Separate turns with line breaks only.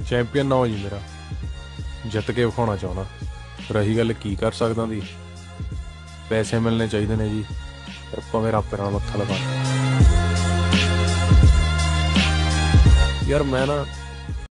Champion ਨਾ ਹੋ ਜੀ ਮੇਰਾ, ਜਿੱਤ ਕੇ ਵਿਖਾਉਣਾ ਚਾਹੁੰਦਾ। ਰਹੀ ਗੱਲ ਕੀ ਕਰ ਸਕਦਾ ਦੀ, ਪੈਸੇ ਮਿਲਣੇ ਚਾਹੀਦੇ ਨੇ ਜੀ, ਫਿਰ ਭਾਵੇਂ ਰੱਬ ਨਾਲ ਮੱਥਾ ਲਗਾ। ਯਾਰ ਮੈਂ ਨਾ